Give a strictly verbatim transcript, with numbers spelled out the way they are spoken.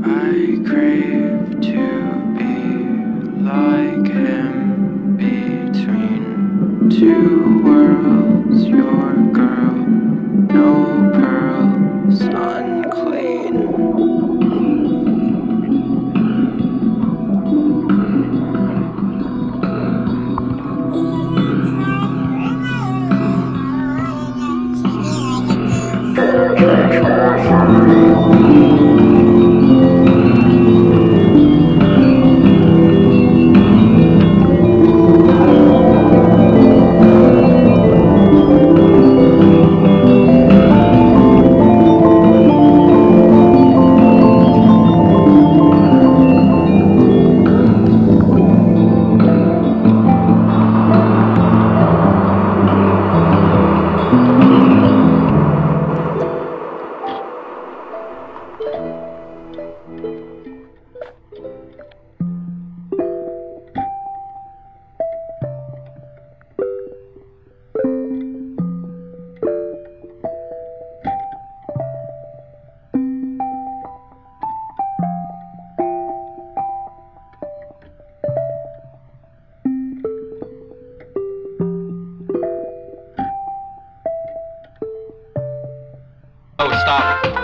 I crave to be like him between two worlds. Your girl, no pearls, unclean. Oh, stop.